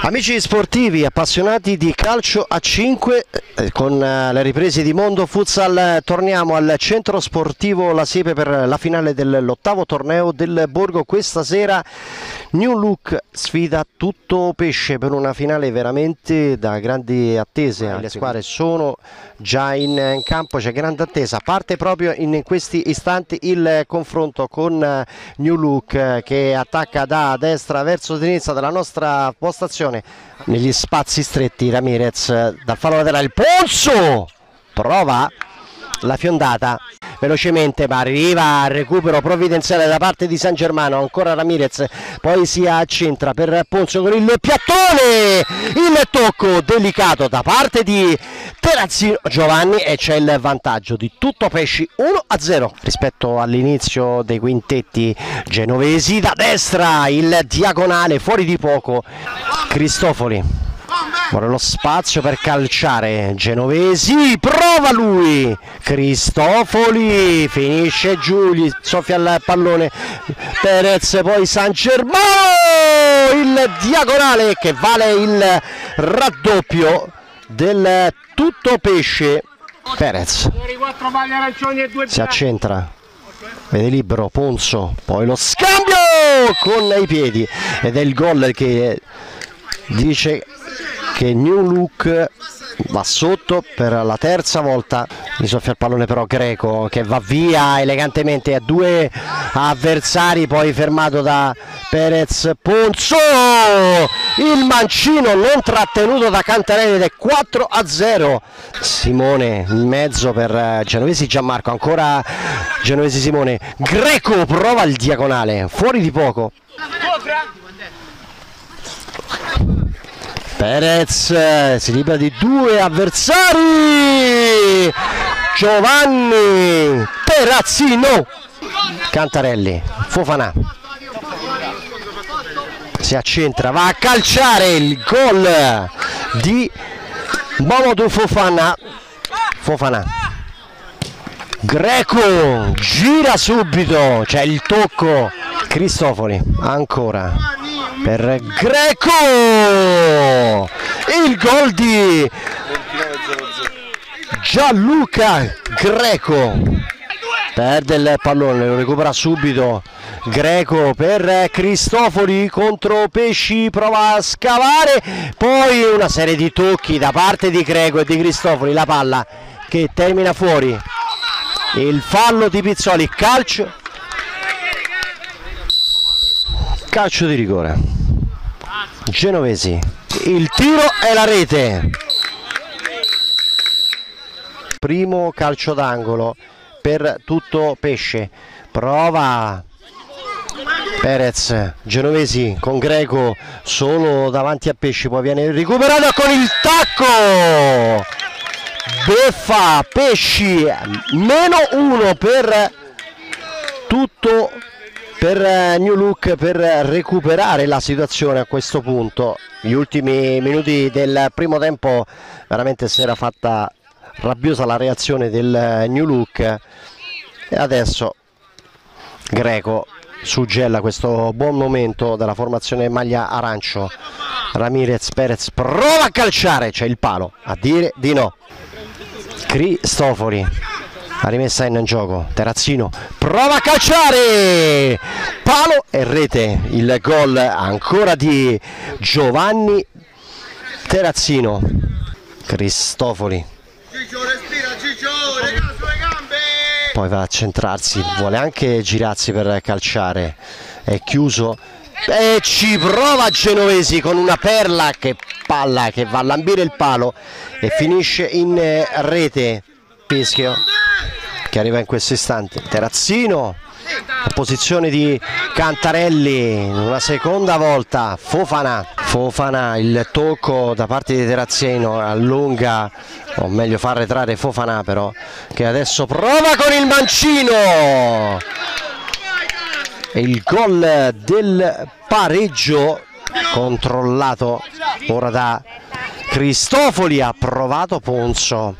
Amici sportivi, appassionati di calcio a 5, con le riprese di Mondo Futsal torniamo al centro sportivo La Siepe per la finale dell'8º torneo del Borgo. Questa sera New Look sfida Tutto Pesce per una finale veramente da grandi attese. Le squadre sono già in campo, c'è grande attesa. Parte proprio in questi istanti il confronto con New Look che attacca da destra verso sinistra della nostra postazione. Negli spazi stretti Ramirez dal fallo laterale, il polso prova la fiondata velocemente, ma arriva al recupero provvidenziale da parte di San Germano. Ancora Ramirez, poi si accentra per Ponzo con il piattone, il tocco delicato da parte di Terrazzino Giovanni e c'è il vantaggio di Tutto Pesci 1-0 rispetto all'inizio dei quintetti genovesi. Da destra il diagonale fuori di poco, Cristofoli vuole lo spazio per calciare, genovesi, prova lui, Cristofoli, finisce giù, gli soffia il pallone Perez, poi San Germano, il diagonale che vale il raddoppio del Tutto Pesce. Perez si accentra, vede libero Ponzo, poi lo scambio con i piedi ed è il gol che dice che New Look va sotto per la terza volta. Mi soffia il pallone però Greco che va via elegantemente a due avversari, poi fermato da Perez. Ponzo, il mancino non trattenuto da Cantarelli ed è 4-0. Simone in mezzo per Genovesi, Gianmarco, ancora Genovesi Simone, Greco prova il diagonale fuori di poco. Perez si libera di due avversari, Giovanni, Terrazzino, Cantarelli, Fofana si accentra, va a calciare, il gol di Mamadou Fofana. Greco gira subito, c'è il tocco, Cristofoli ancora per Greco, il gol di Gianluca Greco, perde il pallone, lo recupera subito Greco per Cristofoli contro Pesci, prova a scavare, poi una serie di tocchi da parte di Greco e di Cristofoli, la palla che termina fuori, il fallo di Pizzoli, calcio di rigore, genovesi, il tiro e la rete, primo calcio d'angolo per Tutto Pesce, prova Perez, genovesi con Greco solo davanti a Pesci, poi viene recuperato con il tacco, beffa Pesci, -1 per Tutto per New Look per recuperare la situazione. A questo punto gli ultimi minuti del primo tempo veramente si era fatta rabbiosa la reazione del New Look e adesso Greco suggella questo buon momento della formazione maglia arancio. Ramirez, Perez prova a calciare, c'è il palo a dire di no, Cristofoli, la rimessa in gioco, Terrazzino prova a calciare, palo e rete, il gol ancora di Giovanni Terrazzino. Cristofoli poi va a centrarsi, vuole anche girarsi per calciare, è chiuso e ci prova Genovesi con una perla, che palla che va a lambire il palo e finisce in rete. Fischio che arriva in questo istante, Terrazzino, la posizione di Cantarelli una seconda volta, Fofana, il tocco da parte di Terrazzino, allunga, o meglio fa arretrare Fofana però, che adesso prova con il mancino e il gol del pareggio controllato ora da Cristofoli, ha provato Ponzo,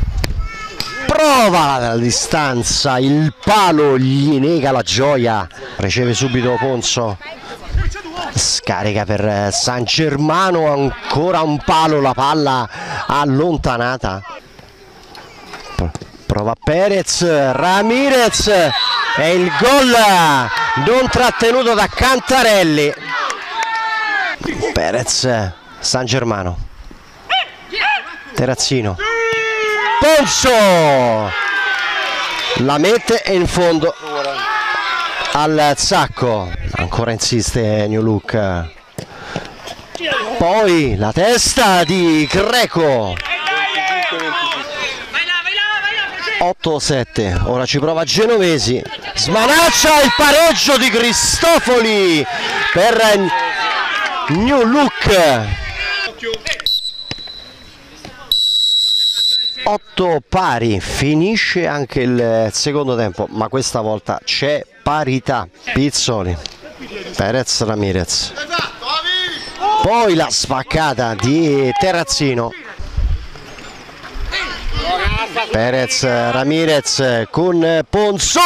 prova la distanza, il palo gli nega la gioia riceve subito Ponzo, scarica per San Germano, ancora un palo, la palla allontanata, prova Perez, Ramirez e il gol non trattenuto da Cantarelli. Perez, San Germano, Terrazzino, Ponzo la mette in fondo al sacco, ancora insiste New Look, poi la testa di Greco. 8-7, ora ci prova Genovesi, smanaccia il pareggio di Cristofoli per New Look. 8 pari, finisce anche il secondo tempo, ma questa volta c'è parità. Pizzoli, Perez, Ramirez, poi la spaccata di Terrazzino, Perez, Ramirez con Ponzo,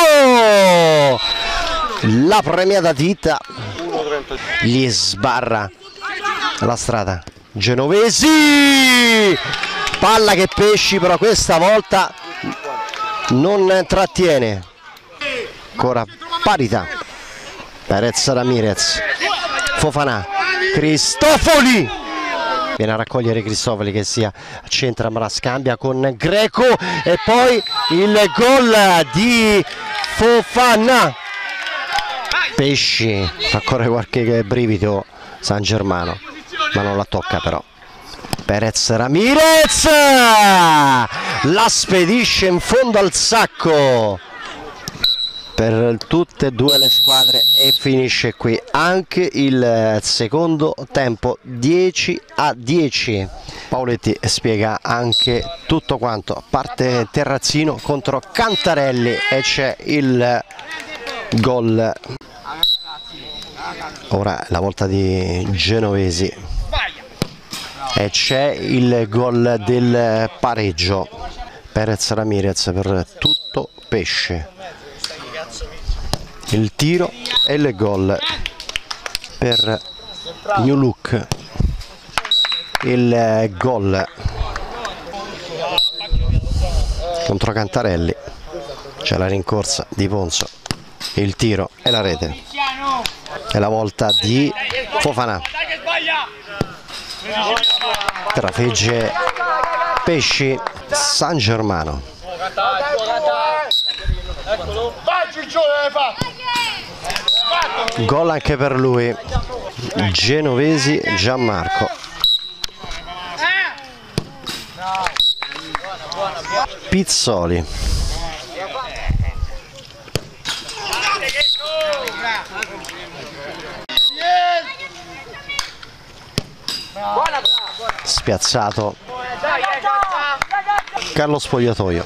la premiata Tita gli sbarra la strada. Genovesi, palla che pesci, però questa volta non trattiene. Ancora parità, Perez, Ramirez, Fofana, Cristofoli, viene a raccogliere Cristofoli che si accentra ma la scambia con Greco e poi il gol di Fofana. Pesci, fa correre qualche brivido San Germano ma non la tocca però. Perez, Ramirez la spedisce in fondo al sacco per tutte e due le squadre e finisce qui anche il secondo tempo, 10-10. Paoletti spiega anche tutto quanto, parte Terrazzino contro Cantarelli e c'è il gol. Ora la volta di Genovesi e c'è il gol del pareggio. Perez, Ramirez per tutto pesce, il tiro e il gol per New Look, il gol contro Cantarelli, c'è la rincorsa di Ponzo, il tiro e la rete e la volta di Fofana, trafegge Pesci. San Germano, gol anche per lui, Genovesi Gianmarco. Pizzoli, spiazzato Carlo Spogliatoio,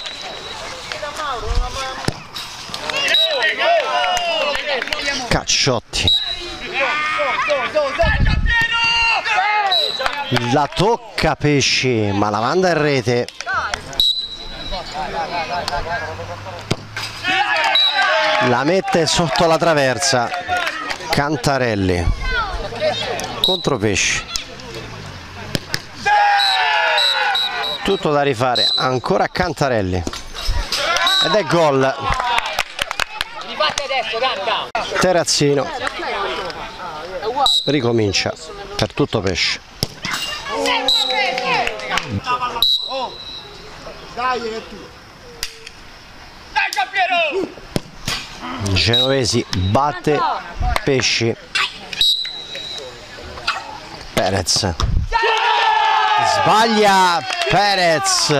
Cacciotti, la tocca Pesci ma la manda in rete, la mette sotto la traversa. Cantarelli contro Pesci, tutto da rifare, ancora Cantarelli ed è gol. Terrazzino ricomincia per tutto Pesci. Genovesi batte Pesci. Perez sbaglia, Perez,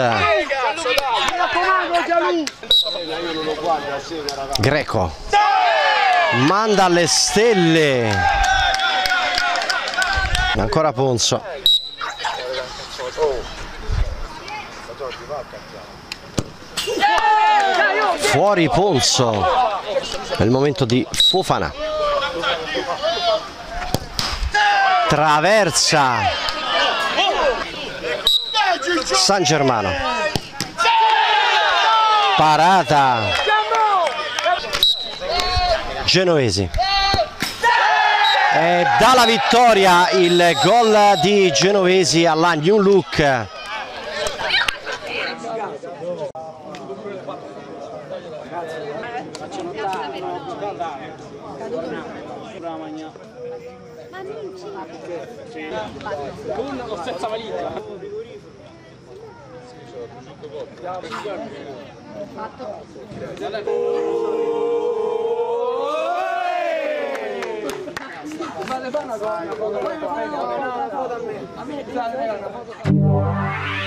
Greco manda alle stelle, ancora Ponzo, fuori Ponzo, è il momento di Fofana, traversa San Germano, parata genovesi. E dà la vittoria il gol di Genovesi alla New Look. Fate una foto a me.